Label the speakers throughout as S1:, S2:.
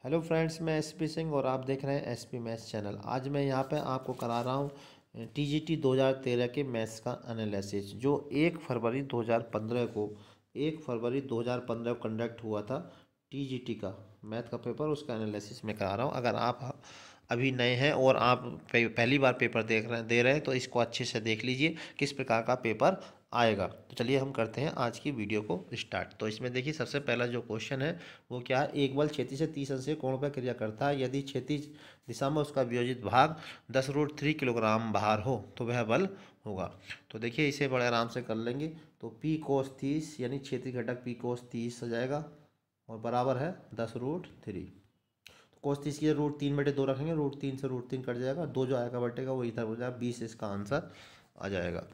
S1: Hello friends, मैं SP Singh और आप देख रहे हैं एसपी मैथ्स चैनल। आज मैं यहाँ पे आपको करा रहा हूँ टीजीटी 2013 के मैथ्स का एनालिसिस, जो 1 फरवरी 2015 को 1 फरवरी 2015 को कंडक्ट हुआ था। टीजीटी का मैथ का पेपर, उसका एनालिसिस मैं करा रहा हूँ। अगर आप अभी नए हैं और आप पहली बार पेपर दे रहे हैं तो इसको अच्छे से देख लीजिए किस प्रकार का पेपर आएगा। तो चलिए हम करते हैं आज की वीडियो को स्टार्ट। तो इसमें देखिए, सबसे पहला जो क्वेश्चन है वो क्या है। एक बल क्षैतिज से 30 अंश के कोण पर क्रिया करता है। यदि क्षैतिज दिशा में उसका वियोजित भाग 10√3 किलोग्राम भार हो तो वह बल होगा। तो देखिए, इसे बड़े आराम से कर लेंगे। तो पी कोस 30 यानी क्षैतिज घटक पी कोस 30 आ जाएगा और बराबर है 10√3। तो कोस 30 की √3/2 रखेंगे, √3 से √3 कट जाएगा, 2 जो आएगा बटेगा वो इधर हो जाएगा, 20 इसका आंसर आ जाएगा।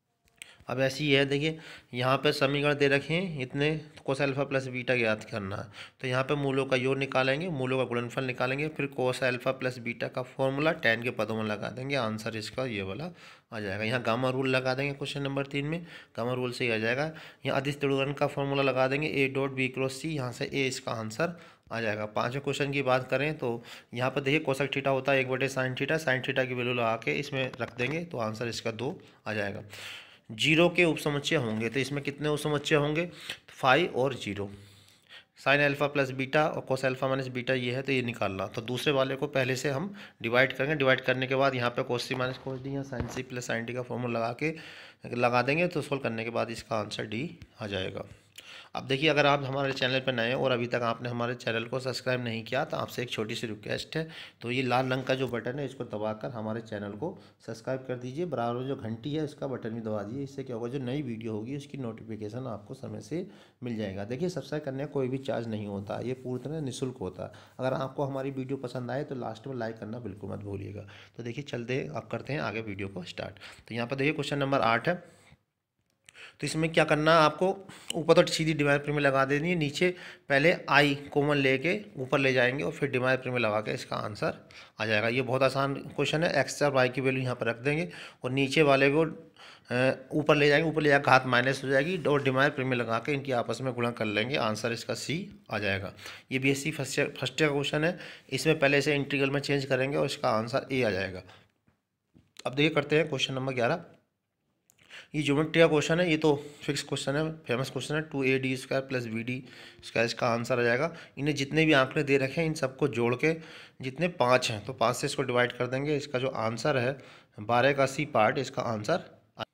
S1: अब ऐसी ही है, देखिए यहाँ पे समीकरण दे रखे हैं इतने, कोस अल्फा प्लस बीटा ज्ञात करना है। तो यहाँ पे मूलों का योग निकालेंगे, मूलों का गुणनफल निकालेंगे, फिर कोस अल्फा प्लस बीटा का फॉर्मूला tan के पदों में लगा देंगे। आंसर इसका ये वाला आ जाएगा। यहाँ गामा रूल लगा देंगे क्वेश्चन नंबर 3 में, गामा रूल से ही आ जाएगा। यहाँ अदिश त्रिभुवन का फॉर्मूला लगा देंगे, A dot B cross C, यहाँ से A इसका आंसर आ जाएगा। पाँचवें क्वेश्चन की बात करें तो यहाँ पर देखिए कोसक थीटा होता है 1/sin थीटा, साइन थीटा की वैल्यू लगा के इसमें रख देंगे तो आंसर इसका 2 आ जाएगा। जीरो के उपसमुच्चय होंगे तो इसमें कितने उपसमुच्चय होंगे, 5 और 0। साइन अल्फा प्लस बीटा और कोस अल्फा माइनस बीटा ये है, तो ये निकालना। तो दूसरे वाले को पहले से हम डिवाइड करेंगे। डिवाइड करने के बाद यहाँ पे cos C minus cos D या sine C plus sine D का फॉर्मूला लगा देंगे। तो सोल्व करने के बाद इसका आंसर डी आ जाएगा। अब देखिए, अगर आप हमारे चैनल पर नए हैं और अभी तक आपने हमारे चैनल को सब्सक्राइब नहीं किया तो आपसे एक छोटी सी रिक्वेस्ट है। तो ये लाल रंग का जो बटन है इसको दबाकर हमारे चैनल को सब्सक्राइब कर दीजिए। बराबर जो घंटी है उसका बटन भी दबा दीजिए। इससे क्या होगा, जो नई वीडियो होगी उसकी नोटिफिकेशन आपको समय से मिल जाएगा। देखिए, सब्सक्राइब करने का कोई भी चार्ज नहीं होता, ये पूरी तरह निःशुल्क होता है। अगर आपको हमारी वीडियो पसंद आए तो लास्ट में लाइक करना बिल्कुल मत भूलिएगा। तो देखिए, चलते अब करते हैं आगे वीडियो को स्टार्ट। तो यहाँ पर देखिए क्वेश्चन नंबर 8 है। तो इसमें क्या करना है आपको, ऊपर तो सीधी डिवाइड प्रीमियर लगा देनी है, नीचे पहले आई कॉमन लेके ऊपर ले जाएंगे और फिर डिवाइड प्रीमियर लगा के इसका आंसर आ जाएगा। ये बहुत आसान क्वेश्चन है। एक्स और वाई की वैल्यू यहाँ पर रख देंगे और नीचे वाले को ऊपर ले जाएंगे, ऊपर ले जाकर घात माइनस हो जाएगी और डिवाइड प्रीमियर लगा के इनकी आपस में गुणा कर लेंगे। आंसर इसका सी आ जाएगा। ये बीएससी फर्स्ट ईयर का क्वेश्चन है। इसमें पहले से इंटीग्रल में चेंज करेंगे और इसका आंसर ए आ जाएगा। अब देखिए करते हैं क्वेश्चन नंबर 11। ये ज्योमेट्री का क्वेश्चन है, ये तो फिक्स क्वेश्चन है, फेमस क्वेश्चन है। 2AD² प्लस BD स्क्वायर इसका आंसर आ जाएगा। इन्हें जितने भी आंकड़े दे रखे हैं इन सबको जोड़ के जितने 5 हैं तो 5 से इसको डिवाइड कर देंगे। इसका जो आंसर है 12 का C पार्ट इसका आंसर।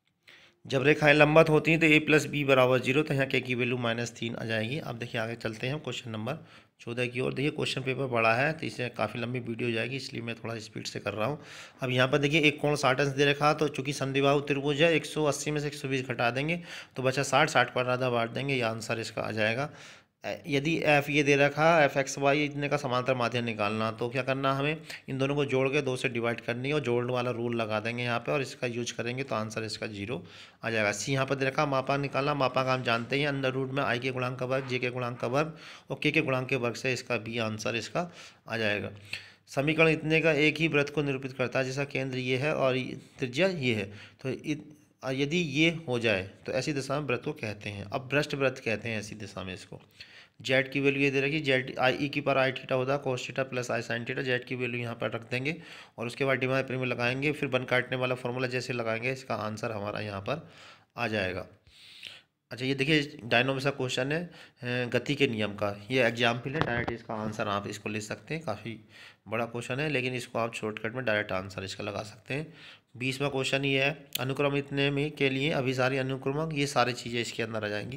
S1: जब रेखाएं लंबवत होती हैं तो A प्लस बी बराबर 0, तो यहाँ के की वैल्यू -3 आ जाएगी। अब देखिए आगे चलते हैं क्वेश्चन नंबर 14 की ओर। देखिए क्वेश्चन पेपर बड़ा है तो इससे काफ़ी लंबी वीडियो हो जाएगी, इसलिए मैं थोड़ा स्पीड से कर रहा हूँ। अब यहाँ पर देखिए एक कोण 60 अंश दे रखा, तो चूंकि समद्विबाहु त्रिभुज है 180 में से 120 घटा देंगे तो बचा 60 पर आधा बांट देंगे। ये आंसर इसका आ जाएगा। यदि एफ ये दे रखा FXY इतने का समांतर माध्यम निकालना, तो क्या करना हमें, इन दोनों को जोड़ के 2 से डिवाइड करनी है और जोड़ने वाला रूल लगा देंगे यहाँ पे और इसका यूज करेंगे तो आंसर इसका 0 आ जाएगा। सी यहाँ पर दे रखा मापांक निकालना, मापांक हम जानते हैं अंडर रूट में आई के गुणांक का वर्ग, जे के गुणांक का वर्ग और के गुणांक के वर्ग से इसका बी आंसर इसका आ जाएगा। समीकरण इतने का एक ही वृत्त को निरूपित करता है जिसका केंद्र ये है और त्रिज्या ये है। तो यदि ये हो जाए तो ऐसी दिशा में वृत्त को कहते हैं। अब भ्रष्ट वृत्त कहते हैं ऐसी दिशा में इसको। जेड की वैल्यू ये दे रखी, जेड आई ई की पर आई थीटा होता है cos theta plus I sine theta. Z की वैल्यू यहाँ पर रख देंगे और उसके बाद डिवाइड प्रीमियर लगाएंगे, फिर बन काटने वाला फॉर्मूला जैसे लगाएंगे इसका आंसर हमारा यहाँ पर आ जाएगा। अच्छा, ये देखिए डायनोमिक्स का क्वेश्चन है गति के नियम का। ये एग्जाम्पल है, डायरेक्ट इसका आंसर आप इसको ले सकते हैं। काफ़ी बड़ा क्वेश्चन है लेकिन इसको आप शॉर्टकट में डायरेक्ट आंसर इसका लगा सकते हैं। 20वां क्वेश्चन ये है, अनुक्रम इतने में के लिए अभिसारी अनुक्रमक, ये सारी चीज़ें इसके अंदर आ जाएंगी।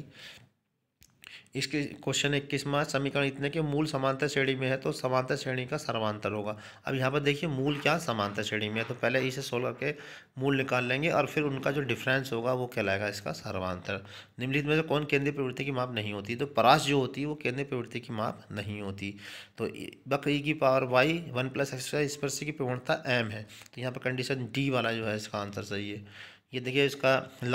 S1: इसके क्वेश्चन 21वां, समीकरण इतने के मूल समांतर श्रेणी में है तो समांतर श्रेणी का सर्वांतर होगा। अब यहाँ पर देखिए मूल क्या समांतर श्रेणी में है, तो पहले इसे सोल्व करके मूल निकाल लेंगे और फिर उनका जो डिफरेंस होगा वो कहलाएगा इसका सर्वांतर। निम्नलिखित में से कौन केंद्रीय प्रवृत्ति की माप नहीं होती, तो परास जो होती है वो केंद्रीय प्रवृत्ति की माप नहीं होती। तो वक्र e की पावर y 1 + x² स्पर्श की प्रवणता m है, तो यहाँ पर कंडीशन डी वाला जो है इसका आंसर सही है। ये देखिए उसका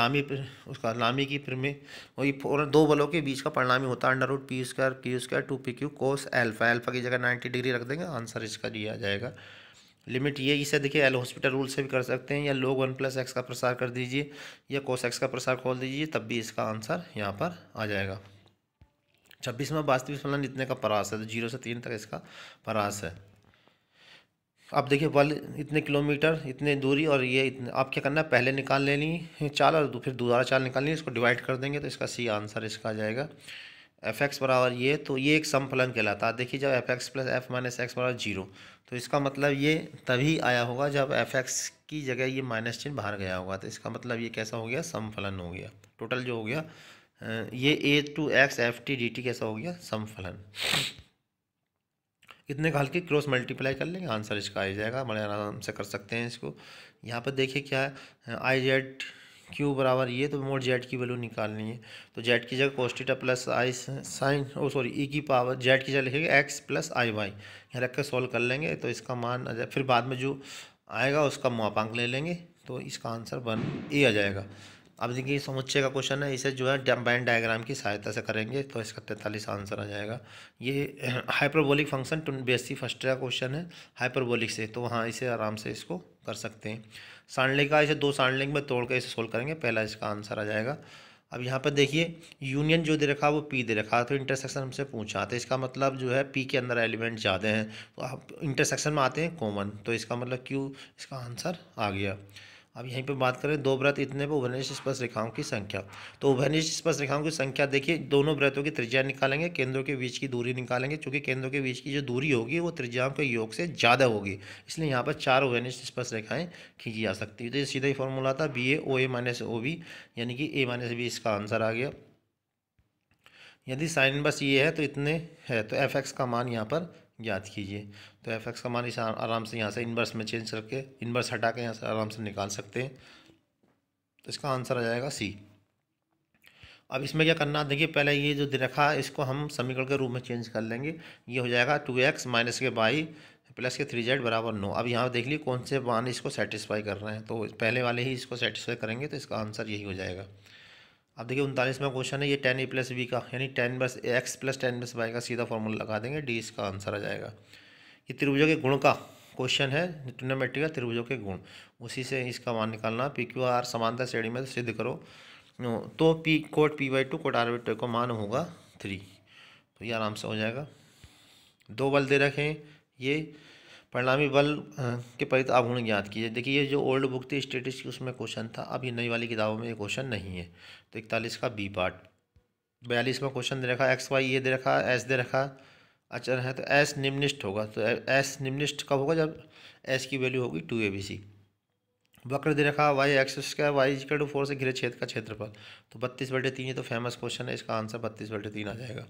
S1: लामी की प्रमेय, वही दो बलों के बीच का परिणामी होता है √p² q² 2pq cos alpha. Alpha की जगह 90 डिग्री रख देंगे, आंसर इसका दिया जाएगा। लिमिट ये, इसे देखिए एल हॉस्पिटल रूल से भी कर सकते हैं, या log 1 + x का प्रसार कर दीजिए या cos x का प्रसार खोल दीजिए, तब भी इसका आंसर यहाँ पर आ जाएगा। 26वां वास्तविक फलन इतने का परास है, तो 0 से 3 तक इसका परास है। अब देखिए बल इतने किलोमीटर इतने दूरी और ये इतने, आप क्या करना है पहले निकाल लेनी चाल और फिर दोबारा चाल निकालनी, इसको डिवाइड कर देंगे तो इसका सी आंसर इसका आ जाएगा। एफ एक्स बराबर ये, तो ये एक समफलन कहलाता है। देखिए जब F X plus F minus X बराबर 0, तो इसका मतलब ये तभी आया होगा जब एफ एक्स की जगह ये माइनस चिन्ह बाहर गया होगा, तो इसका मतलब ये कैसा हो गया, समफलन हो गया। टोटल जो हो गया ये A two X F T D T कैसा हो गया, समफलन। इतने का हल्के क्रॉस मल्टीप्लाई कर लेंगे, आंसर इसका आ जाएगा। बड़े आराम से कर सकते हैं इसको। यहाँ पर देखिए क्या है, आई जेड क्यू बराबर ये, तो मोड जेड की वैल्यू निकालनी है, तो जेड की जगह cos theta plus I sine sorry E की पावर जेड की जगह लिखेंगे एक्स प्लस आई वाई, यहाँ रख के सॉल्व कर लेंगे तो इसका मान आ जाए। फिर बाद में जो आएगा उसका मापांक ले लेंगे, तो इसका आंसर 1A आ जाएगा। अब देखिए समुच्चय का क्वेश्चन है, इसे जो है वेन डायग्राम की सहायता से करेंगे तो इसका 43 आंसर आ जाएगा। ये हाइपरबोलिक फंक्शन बेसिक फर्स्ट का क्वेश्चन है हाइपरबोलिक से, तो वहाँ इसे आराम से इसको कर सकते हैं। सारणिक का इसे 2 सारणिक में तोड़ कर इसे सोल्व करेंगे, पहला इसका आंसर आ जाएगा। अब यहाँ पर देखिए यूनियन जो दे रखा वो पी दे रखा, तो इंटरसेक्शन हमसे पूछा, तो इसका मतलब जो है पी के अंदर एलिमेंट ज़्यादा हैं, तो आप इंटरसेक्शन में आते हैं कॉमन, तो इसका मतलब क्यू इसका आंसर आ गया। अब यहीं पे बात करें दो वृत्त इतने पे उभयनिष्ठ स्पर्श रेखाओं की संख्या, तो उभयनिष्ठ स्पर्श रेखाओं की संख्या देखिए दोनों वृत्तों की त्रिज्या निकालेंगे, केंद्रों के बीच की दूरी निकालेंगे, क्योंकि केंद्रों के बीच की जो दूरी होगी वो त्रिज्याओं के योग से ज़्यादा होगी, इसलिए यहाँ पर 4 उभयनिष्ठ स्पर्श रेखाएं खींची जा सकती है। तो ये सीधा ही फॉर्मूला था B A O A minus O B, यानी कि ए माइनस बी इसका आंसर आ गया। यदि साइन इनवर्स ये है तो इतने है, तो एफ एक्स का मान यहाँ पर ज्ञात कीजिए। तो एफ एक्स का मान इसे आराम से यहाँ से इन्वर्स में चेंज करके इन्वर्स हटा के यहाँ से आराम से निकाल सकते हैं, तो इसका आंसर आ जाएगा सी। अब इसमें क्या करना, देखिए पहले ये जो दे रखा है इसको हम समीकरण के रूप में चेंज कर लेंगे, ये हो जाएगा 2x माइनस के बाई प्लस के 3z बराबर 9। अब यहाँ देख लीजिए कौन से मान इसको सेटिस्फाई कर रहे हैं, तो पहले वाले ही इसको सेटिस्फाई करेंगे, तो इसका आंसर यही हो जाएगा। अब देखिए 39वां क्वेश्चन है, ये tan a प्लस बी का, यानी tan बस एक्स प्लस tan बस वाई का सीधा फॉर्मूला लगा देंगे, डी इसका आंसर आ जाएगा। ये त्रिभुजों के गुण का क्वेश्चन है, ट्रिग्नोमेट्री का त्रिभुजों के गुण, उसी से इसका मान निकालना। पी क्यू आर समांतर श्रेणी में सिद्ध करो, तो P coat p/2 coat r/2 का मान होगा 3, तो ये आराम से हो जाएगा। दो बल दे रखे हैं, ये परिणामी बल के परित आघूर्ण ज्ञात कीजिए। देखिए ये जो ओल्ड बुक थी स्टैटिस्टिक्स उसमें क्वेश्चन था, अब ये नई वाली किताबों में ये क्वेश्चन नहीं है, तो 41 का बी पार्ट। 42वां क्वेश्चन दे रखा एक्स वाई ये दे रखा एस दे रखा अचर है, तो एस निम्नलिखित होगा, तो एस निम्नलिखित कब होगा, जब एस की वैल्यू होगी 2abc। वक्र दे रखा Y X square Y equal to 4 से घिरे क्षेत्र का क्षेत्रफल, तो 32/3, ये तो फेमस क्वेश्चन है, इसका आंसर 32/3 आ जाएगा।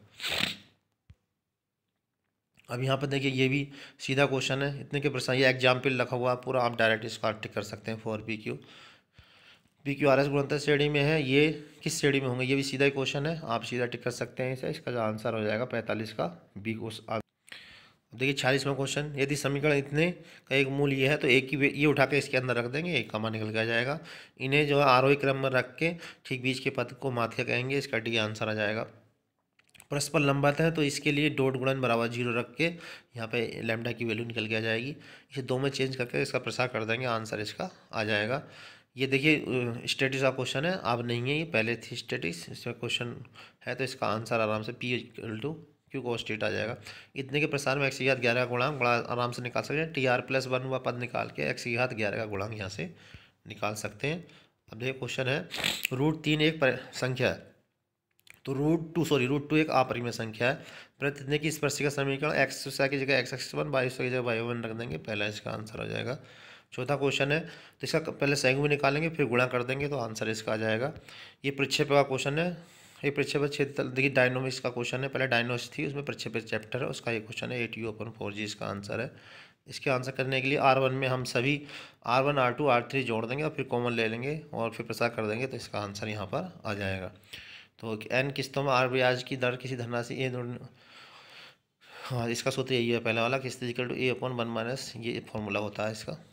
S1: अब यहाँ पर देखिए ये भी सीधा क्वेश्चन है, इतने के प्रश्न, ये एग्जाम्पल रखा हुआ पूरा, आप डायरेक्ट इसका टिक कर सकते हैं। For P Q R S गुणनफल श्रेणी में है, ये किस श्रेणी में होंगे, ये भी सीधा ही क्वेश्चन है, आप सीधा टिक कर सकते हैं इसे, इसका जो आंसर हो जाएगा 45 का बी। देखिए 46वां क्वेश्चन, यदि समीकरण इतने का एक मूल ये है तो एक की ये उठा के इसके अंदर रख देंगे, एक का मान निकल के आ जाएगा। इन्हें जो है आरोही क्रम में रख के ठीक बीच के पद को माध्य कहेंगे, इसका डी आंसर आ जाएगा। परस्पर लंबवत है तो इसके लिए डॉट गुणन बराबर 0 रख के यहाँ पे लैम्डा की वैल्यू निकल के आ जाएगी, इसे 2 में चेंज करके इसका प्रसार कर देंगे, आंसर इसका आ जाएगा। ये देखिए स्टैटिक्स का क्वेश्चन है, अब नहीं है, ये पहले थी स्टैटिक्स, इसमें क्वेश्चन है, तो इसका आंसर आराम से P equal to Q cos theta आ जाएगा। इतने के प्रसार में x की घात 11 का गुणांक बड़ा आराम से निकाल सकते हैं, TR+1 हुआ पद निकाल के x की घात 11 का गुणांक यहाँ से निकाल सकते हैं। अब देखिए क्वेश्चन है √3 एक संख्या है, तो √2 एक अपरिमेय संख्या है, प्रतिनिधि की स्पर्शिका समीकरण एक्स की जगह x1 y की जगह y1 रख देंगे, पहला इसका आंसर हो जाएगा। चौथा क्वेश्चन है, तो इसका पहले संयुग में निकालेंगे फिर गुणा कर देंगे, तो आंसर इसका आ जाएगा। ये प्रक्षेप का क्वेश्चन है, ये प्रक्षेप क्षेत्र देखिए डायनोमिक्स का क्वेश्चन है, पहले डायनोमिक्स थी उसमें प्रक्षेप चैप्टर है, उसका ये क्वेश्चन है 8u/4g इसका आंसर है। इसके आंसर करने के लिए R1 में हम सभी R1 R2 R3 जोड़ देंगे और फिर कॉमन ले लेंगे और फिर प्रसार कर देंगे, तो इसका आंसर यहाँ पर आ जाएगा। तो n किस्तों में r ब्याज की दर किसी धनराशि ए, हाँ इसका सूत्र यही है पहला वाला, किस्त इक्वल टू a/1 ये फॉर्मूला होता है इसका।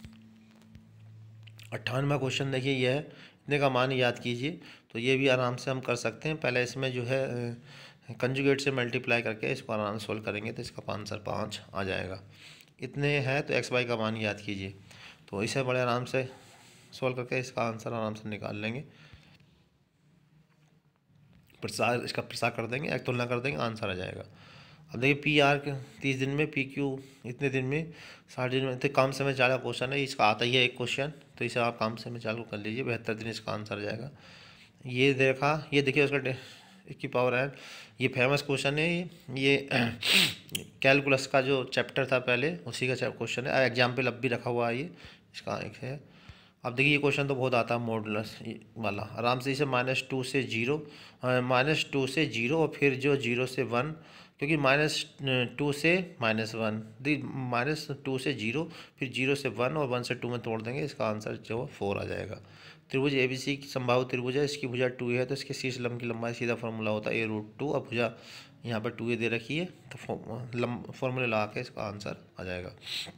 S1: 58वां क्वेश्चन देखिए ये है, इतने का मान याद कीजिए, तो ये भी आराम से हम कर सकते हैं। पहले इसमें जो है कंजुगेट से मल्टीप्लाई करके इसको आराम से सोल्व करेंगे, तो इसका आंसर 5 आ जाएगा। इतने है तो एक्स वाई का मान याद कीजिए, तो इसे बड़े आराम से सोल्व करके इसका आंसर आराम से निकाल लेंगे। प्रसार, इसका प्रसार कर देंगे, एक तुलना कर देंगे, आंसर आ जाएगा। अब देखिए पी आर 30 दिन में, पी क्यू इतने दिन में, 60 दिन में, तो काम समय चाल का क्वेश्चन है, इसका आता ही है एक क्वेश्चन, तो इसे आप काम समय चाल को कर लीजिए, 72 दिन इसका आंसर आ जाएगा। ये देखा, ये देखिए उसका इसकी पावर है, ये फेमस क्वेश्चन है, ये कैलकुलस का जो चैप्टर था पहले उसी का क्वेश्चन है, एग्जाम्पल अब भी रखा हुआ है ये, इसका एक है। अब देखिए ये क्वेश्चन तो बहुत आता है मॉडुलस वाला, आराम से इसे -2 से 0, -2 से 0 और फिर जो 0 से 1, क्योंकि -2 से -1, -2 से 0, फिर 0 से 1 और 1 से 2 में तोड़ देंगे, इसका आंसर जो 4 आ जाएगा। त्रिभुज ABC की संभावित त्रिभुज है, इसकी भुजा 2a है, तो इसके शीर्ष लंब की लंबाई सीधा फॉर्मूला होता है a√2, अब भुजा यहाँ पर 2a दे रखी है, तो फॉर्मूले लगा के इसका आंसर आ जाएगा।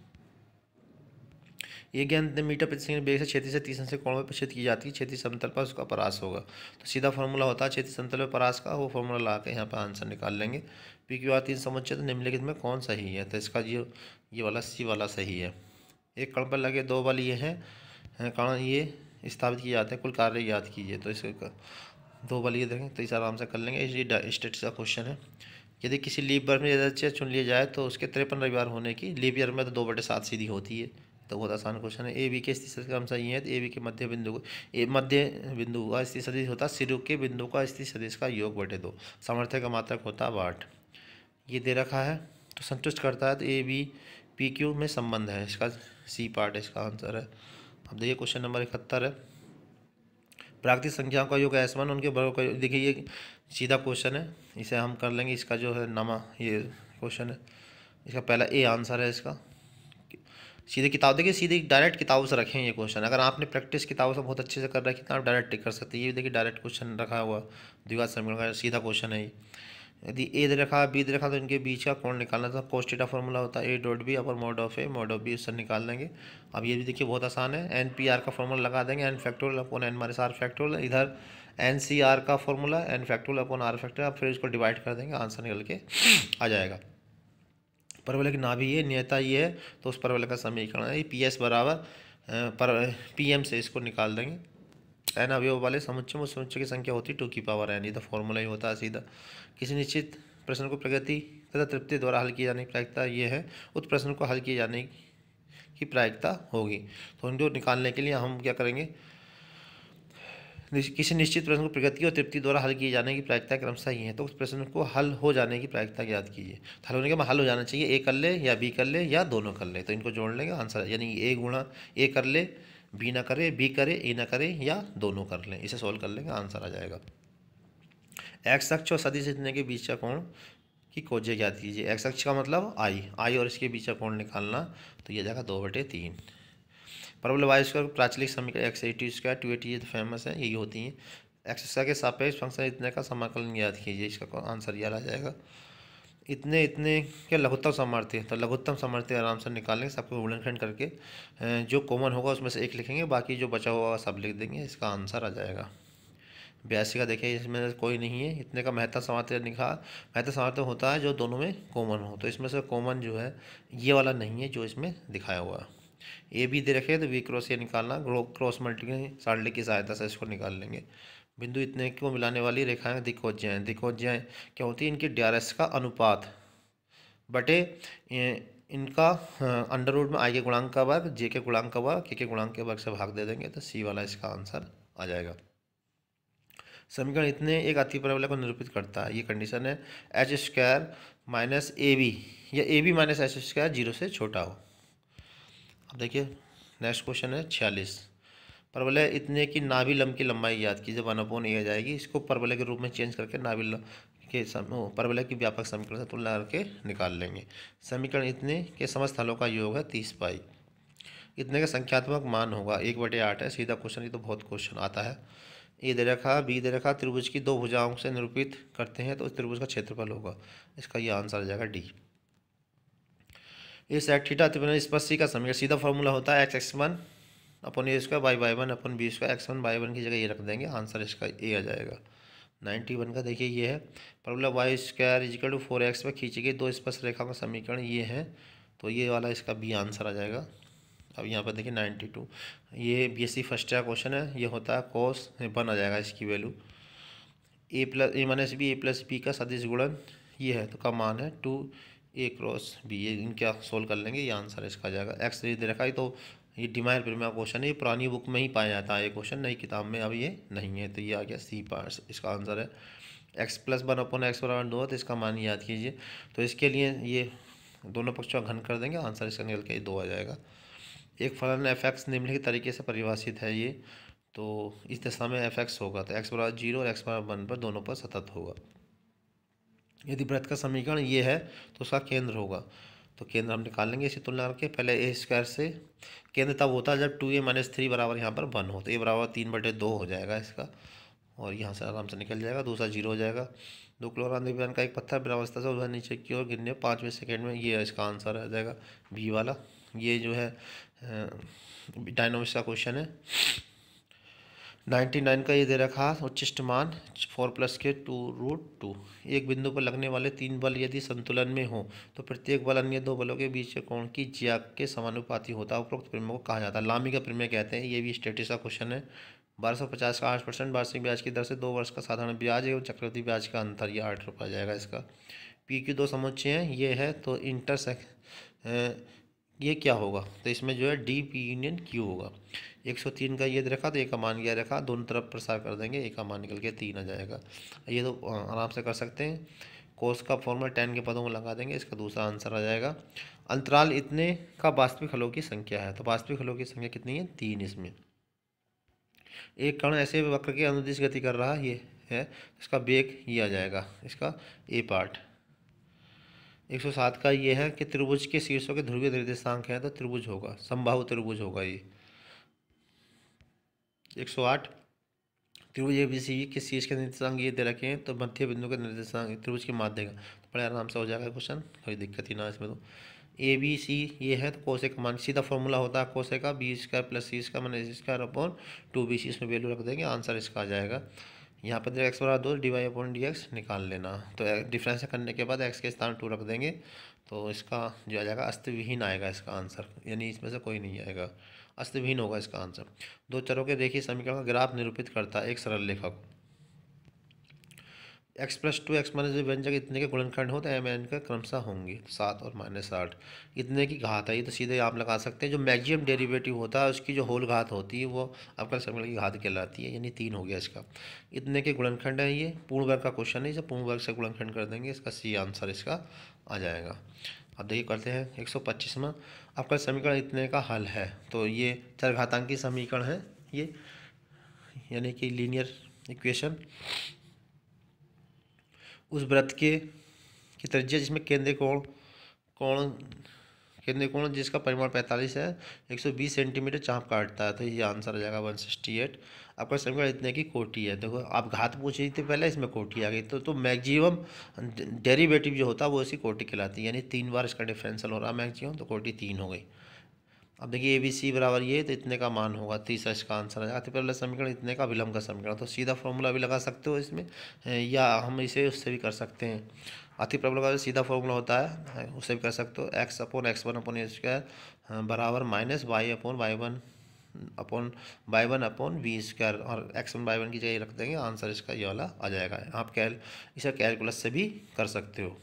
S1: ये गेंद मीटर प्रति सेकंड वेग से क्षैतिज से 30 से कोण में प्रक्षेपित की जाती है, क्षैतिज समतल पर उसका परास होगा, तो सीधा फॉर्मूला होता है क्षैतिज समतल पर परास का, वो फॉर्मूला लगा के यहाँ पर आंसर निकाल लेंगे। PQR 3 समुच्चय निम्नलिखित में कौन सही है, तो इसका ये वाला C वाला सही है। एक कण पर लगे 2 बल ये हैं, कण ये स्थापित किए जाते हैं, कुल कार्य याद कीजिए, तो इसके 2 बल ये देखें, तो इसे आराम से कर लेंगे। ये स्टैटिस्टिक्स का क्वेश्चन है। यदि किसी लीप ईयर में ज़्यादा चुन लिया जाए तो उसके 53 रविवार होने की, लीप ईयर में तो 2/7 सीधी होती है, तो बहुत आसान क्वेश्चन है। AB के स्थिति क्रम सही है, तो AB के मध्य बिंदु का स्थिति सदिश होता है शुरू के बिंदु का स्थिति सदिश का योग बटे 2, सामर्थ्य का मात्रक होता है वाट। ये दे रखा है तो संतुष्ट करता है, तो AB PQ में संबंध है, इसका C पार्ट इसका आंसर है। अब देखिए क्वेश्चन नंबर 71 है, प्राकृतिक संख्याओं का योग S1 उनके वर्गों का, देखिए ये सीधा क्वेश्चन है, इसे हम कर लेंगे। इसका जो है ये क्वेश्चन है, इसका पहला A आंसर है इसका। सीधे किताब देखिए, सीधे डायरेक्ट किताबों से रखें ये क्वेश्चन, अगर आपने प्रैक्टिस किताबों से बहुत अच्छे से कर रखी तो आप डायरेक्ट टिक कर सकते हैं। ये देखिए डायरेक्ट क्वेश्चन रखा हुआ द्विघात समीकरण का सीधा क्वेश्चन है ये। यदि ए दे रखा बी दे रखा तो इनके बीच का कोण निकालना था, cos थीटा फॉर्मूला होता है A.B upper mod of A mod of B, उससे निकाल लेंगे। अब ये भी देखिए बहुत आसान है, NPR का फॉर्मूला लगा देंगे, n factorial upon n minus r factorial, इधर NCR का formula n factorial upon r factorial, अब फिर इसको डिवाइड कर देंगे, आंसर निकल के आ जाएगा। परवलय की नाभि ये नियता ये है, तो उस परवलय का समीकरण है PS बराबर PM से इसको निकाल देंगे। n अवयव वाले समुच्चय में समुच्चय की संख्या होती है 2 की पावर n, ये तो फॉर्मूला ही होता है सीधा। किसी निश्चित प्रश्न को प्रगति तथा तृप्ति द्वारा हल किए जाने की प्रायिकता ये है, उस प्रश्न को हल किए जाने की प्रायिकता होगी। तो उनको निकालने के लिए हम क्या करेंगे, किसी निश्चित प्रश्न को प्रगति और तृप्ति द्वारा हल किए जाने की प्रायिकता क्रमशः ही है, तो उस प्रश्न को हल हो जाने की प्रायिकता याद कीजिए। हल होने के बाद हल हो जाना चाहिए, A कर ले या B कर ले या दोनों कर ले, तो इनको जोड़ लेंगे आंसर, यानी A गुणा A कर ले, B ना करे, B करे, A ना करे या दोनों कर लें, इसे सॉल्व कर लेंगे, आंसर आ जाएगा। एक्स अक्ष और सदिश इतने के बीच का कोण की खोजे ज्ञात कीजिए। एक्स अक्ष का मतलब I और इसके बीच का कोण निकालना, तो ये जाएगा 2/3। परवल वाई स्क्वायर प्राचलिक समीकरण x80² 280 ये तो फेमस है, यही होती हैं। एक्स के सापेक्ष फंक्शन इतने का समाकलन याद कीजिए, इसका आंसर याद आ जाएगा। इतने इतने के लघुत्तम सामर्थ्य, तो लघुत्तम सामर्थ्य आराम से निकालेंगे, सबको गुणनखंड करके जो कॉमन होगा उसमें से एक लिखेंगे, बाकी जो बचा हुआ सब लिख देंगे, इसका आंसर आ जाएगा। 82 का देखिए, इसमें कोई नहीं है, इतने का महत्तम सामर्थ्य लिखा। महत्तम सामर्थ्य होता है जो दोनों में कॉमन हो, तो इसमें से कॉमन जो है ये वाला नहीं है जो इसमें दिखाया हुआ है। ए बी दे रखे तो V क्रॉस ये निकालना, क्रॉस मल्टीप्लाई की सहायता से इसको निकाल लेंगे। बिंदु इतने को मिलाने वाली रेखाएं दिक्कोज्याएं क्या होती है, इनकी DRS का अनुपात बटे इनका अंडर रूट में I के गुणांक का वर्ग, J के गुणांक का वर्ग, K के गुणांक के वर्ग से भाग दे देंगे, तो C वाला इसका आंसर आ जाएगा। समीकरण इतने एक अति परवलय को निरूपित करता है, ये कंडीशन है h² माइनस AB या AB माइनस h² 0 से छोटा हो। अब देखिए नेक्स्ट क्वेश्चन है 46, परवलय इतने की नाभि लंब की लंबाई याद कीजिए, 1/A आ जाएगी, इसको परवलय के रूप में चेंज करके नाभि के परवलय की व्यापक समीकरण से तुलना करके निकाल लेंगे। समीकरण इतने के समस्त हलों का योग है 30 पाई। इतने का संख्यात्मक मान होगा 1/8 है, सीधा क्वेश्चन, ये तो बहुत क्वेश्चन आता है। ए दे रखा बी दे रखा, त्रिभुज की 2 भुजाओं से निरूपित करते हैं तो उस त्रिभुज का क्षेत्रफल होगा, इसका ये आंसर आ जाएगा D। इस थीटा त्रिभुज स्पर्शी का समीकरण सीधा फॉर्मूला होता है x1 upon A square y1 upon B square, x1 y1 की जगह ये रख देंगे, आंसर इसका A आ जाएगा। 91 का देखिए ये है, परवलय y² 4x में खींची गई 2 स्पर्श रेखा का समीकरण ये है, तो ये वाला इसका B आंसर आ जाएगा। अब यहाँ पर देखिए 92, ये BSc फर्स्ट ईयर क्वेश्चन है, ये होता है cos 1 आ जाएगा इसकी वैल्यू। a+b का सदिश गुणन ये है, तो का मान है 2a×b। ये इनका सोल्व कर लेंगे, ये आंसर इसका आ जाएगा। एक्स दे रखा है, तो ये डिमायर प्रीमियर क्वेश्चन है, ये पुरानी बुक में ही पाया जाता है ये क्वेश्चन, नई किताब में अब ये नहीं है, तो ये आ गया सी पार्ट, इसका आंसर है। x+1/x=2, तो इसका मान याद कीजिए। तो इसके लिए ये दोनों पक्षों का घन कर देंगे, आंसर इसका निकल के 2 आ जाएगा। एक फलन f(x) निम्नलिखित तरीके से परिभाषित है ये, तो इस दशा में f(x) होगा तो x=0 और x=1 पर दोनों पर सतत होगा। यदि वृत्त का समीकरण ये है तो उसका केंद्र होगा, तो केंद्र हम निकाल लेंगे इसी तुलना करके। पहले a² से केंद्र तब होता है जब 2a-3 बराबर यहाँ पर 1 हो, तो a बराबर 3/2 हो जाएगा इसका, और यहाँ से आराम से निकल जाएगा, दूसरा 0 हो जाएगा। 2 क्लोरान द्विबंधन का एक पत्थर बिनावस्था से उधर नीचे की ओर गिरने 5वें सेकेंड में, ये इसका आंसर आ जाएगा बी वाला। ये जो है डायनोमिक्स का क्वेश्चन है। 99 का ये दे रखा उच्चिष्ट मान 4+2√2। एक बिंदु पर लगने वाले 3 बल यदि संतुलन में हो तो प्रत्येक बल अन्य 2 बलों के बीच के कोण की ज्या के समानुपाती होता है। उपरोक्त प्रमेय को कहा जाता है, लामी का प्रमेय कहते हैं। ये भी स्टैटिस्टिक्स का क्वेश्चन है। 1250 का 8% वार्षिक ब्याज की दर से 2 वर्ष का साधारण ब्याज एवं चक्रवृद्धि ब्याज का अंतर, ये 8 रुपये जाएगा इसका। पी क्यू 2 समुच्चय हैं, ये है तो ये क्या होगा, तो इसमें जो है डी पी यूनियन क्यू होगा। 103 का ये रखा तो ए का मान क्या रखा, दोनों तरफ प्रसार कर देंगे, ए का मान निकल के 3 आ जाएगा। ये तो आराम से कर सकते हैं। कोस का फॉर्मूला 10 के पदों में लगा देंगे, इसका दूसरा आंसर आ जाएगा। अंतराल इतने का वास्तविक हलों की संख्या है, तो वास्तविक हलों की संख्या कितनी है, 3। इसमें एक कण ऐसे वक्र की अनुदिश गति कर रहा है, ये है, इसका वेग ये आ जाएगा इसका ए पार्ट। 107 का ये है कि त्रिभुज के शीर्षों के ध्रुवीय निर्देशांक है, तो त्रिभुज होगा, समबाहु त्रिभुज होगा ये। 108 त्रिभुज ABC के शीर्ष के निर्देशांक ये दे रखे हैं, तो मध्य बिंदु के निर्देशांक त्रिभुज की माध्यिका, तो बड़े आराम से हो जाएगा क्वेश्चन, कोई दिक्कत ही ना इसमें। तो ABC ये है, तो कोसेक का मान सीधा फॉर्मूला होता है कोसेक का b² + c²-2bc, इसमें वैल्यू रख देंगे, आंसर इसका आ जाएगा। यहाँ पर x=2 dy/dx निकाल लेना, तो डिफरेंस करने के बाद x के स्थान 2 रख देंगे, तो इसका जो आ जाएगा अस्तिविहीन आएगा इसका आंसर, यानी इसमें से कोई नहीं आएगा, अस्तिविहीन होगा इसका आंसर। 2 चरों के रेखीय समीकरण का ग्राफ निरूपित करता है एक सरल रेखा को। x+2 x - व्यंजक इतने के गुणनखंड हो तो m n का क्रमशः होंगे 7 और -8। इतने की घात है, ये तो सीधे आप लगा सकते हैं। जो मैक्सिमम डेरिवेटिव होता है उसकी जो होल घात होती है वो अवकल समीकरण की घात कहलाती है, यानी 3 हो गया इसका। इतने के गुणनखंड है, ये पूर्ण वर्ग का क्वेश्चन है, इसे पूर्ण वर्ग से गुणनखंड कर देंगे, इसका सी आंसर इसका आ जाएगा। अब देखिए करते हैं 125वां अवकल समीकरण इतने का हल है, तो ये चरघातांकी समीकरण है ये, यानी कि लीनियर इक्वेशन। उस वृत्त की त्रिज्या जिसमें केंद्रीय कोण जिसका परिमाण 45 है 120 सेंटीमीटर चाप काटता है, तो ये आंसर आ जाएगा 168। आपका समीकरण इतने की कोटि है, देखो आप घात पूछ रही थी पहले, इसमें कोटि आ गई, तो मैक्सिमम डेरिवेटिव जो होता है वो इसी कोटि कहलाती है, यानी 3 बार इसका डिफरेंशियल हो रहा है मैक्सिमम, तो कोटि 3 हो गई। अब देखिए ABC बराबर ये, तो इतने का मान होगा, तीसरा इसका आंसर आ जाएगा। तो पहले समीकरण इतने का विलंब का समीकरण, तो सीधा फॉर्मूला भी लगा सकते हो इसमें, या हम इसे उससे भी कर सकते हैं। अति प्रबल का सीधा फॉर्मूला होता है, उससे भी कर सकते हो, x/x1/a² बराबर -y/y1/v², और x1 y1 की जगह रख देंगे, आंसर इसका ये वाला आ जाएगा। आप इसे कैलकुलस से भी कर सकते हो।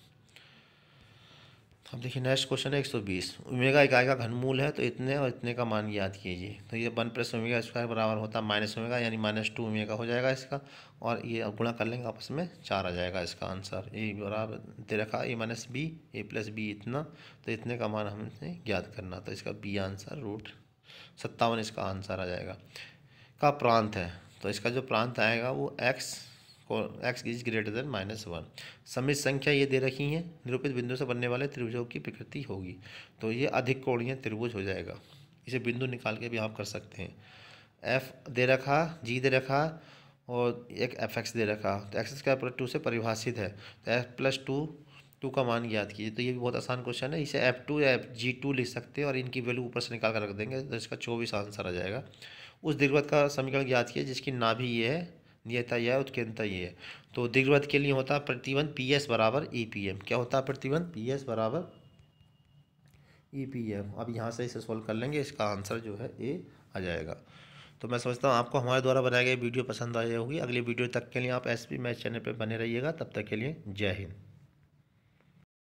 S1: अब देखिए नेक्स्ट क्वेश्चन है 120। ओमेगा इकाई का घनमूल है, तो इतने और इतने का मान याद कीजिए, तो ये 1+ω² बराबर होता है -ω, यानी -2ω हो जाएगा इसका, और ये अब गुणा कर लेंगे आपस में 4 आ जाएगा इसका आंसर। ए बराबर दे रखा a - b a+b इतना, तो इतने का मान हमने ज्ञात करना, तो इसका बी आंसर √57 इसका आंसर आ जाएगा। का प्रांत है, तो इसका जो प्रांत आएगा वो x इज ग्रेटर देन -1। समित संख्या ये दे रखी हैं, निरूपित बिंदु से बनने वाले त्रिभुजों की प्रकृति होगी, तो ये अधिक कोणीय त्रिभुज हो जाएगा। इसे बिंदु निकाल के भी आप कर सकते हैं। f दे रखा, g दे रखा, और एक fx दे रखा, तो x² + 2 से परिभाषित है, तो f+2 का मान याद कीजिए, तो ये भी बहुत आसान क्वेश्चन है। इसे f2 या g2 लिख सकते हैं, और इनकी वैल्यू ऊपर से निकाल कर रख देंगे, तो इसका 24 आंसर आ जाएगा। उस दीर्घवृत्त का समीकरण याद कीजिए जिसकी नाभि ये है, नियता यह है, उत्केंद्रता ये है। तो दीर्घवृत्त के लिए होता है प्रतिबंध PS बराबर EPM। क्या होता है प्रतिबंध? PS बराबर EPM। अब यहाँ से इसे सोल्व कर लेंगे, इसका आंसर जो है ए आ जाएगा। तो मैं समझता हूँ आपको हमारे द्वारा बनाई गई वीडियो पसंद आई होगी। अगली वीडियो तक के लिए आप एसपी मैथ्स चैनल पर बने रहिएगा। तब तक के लिए जय हिंद।